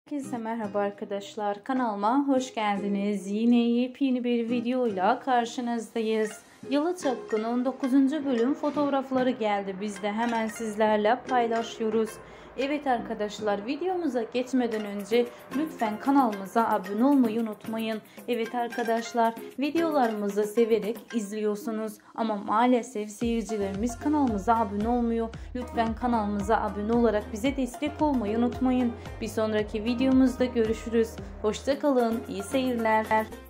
Herkese merhaba arkadaşlar, kanalıma hoş geldiniz. Yine yepyeni bir videoyla karşınızdayız. Yalı Çapkın'ın 9. bölüm fotoğrafları geldi. Biz de hemen sizlerle paylaşıyoruz. Evet arkadaşlar, videomuza geçmeden önce lütfen kanalımıza abone olmayı unutmayın. Evet arkadaşlar, videolarımızı severek izliyorsunuz ama maalesef seyircilerimiz kanalımıza abone olmuyor. Lütfen kanalımıza abone olarak bize destek olmayı unutmayın. Bir sonraki videomuzda görüşürüz. Hoşça kalın, iyi seyirler.